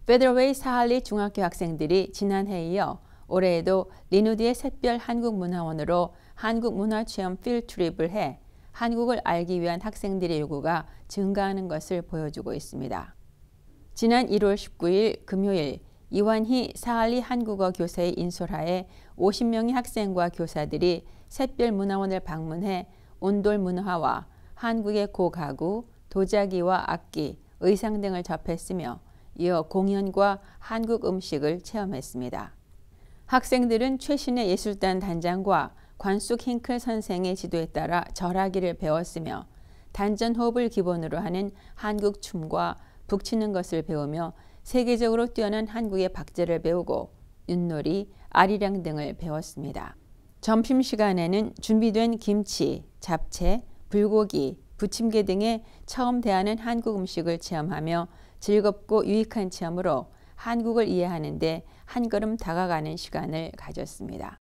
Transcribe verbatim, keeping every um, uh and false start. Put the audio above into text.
페더웨이 사할리 중학교 학생들이 지난해에 이어 올해에도 리누디의 샛별 한국문화원으로 한국문화체험 필드트립을 해 한국을 알기 위한 학생들의 요구가 증가하는 것을 보여주고 있습니다. 지난 일월 십구일 금요일 이완희 사할리 한국어 교사의 인솔하에 오십 명의 학생과 교사들이 샛별 문화원을 방문해 온돌 문화와 한국의 고가구, 도자기와 악기, 의상 등을 접했으며 이어 공연과 한국 음식을 체험했습니다. 학생들은 최신의 예술단 단장과 관숙 힝클 선생의 지도에 따라 절하기를 배웠으며 단전 호흡을 기본으로 하는 한국 춤과 북치는 것을 배우며 세계적으로 뛰어난 한국의 박자를 배우고 윷놀이, 아리랑 등을 배웠습니다. 점심시간에는 준비된 김치, 잡채, 불고기, 부침개 등의 처음 대하는 한국 음식을 체험하며 즐겁고 유익한 체험으로 한국을 이해하는 데 한 걸음 다가가는 시간을 가졌습니다.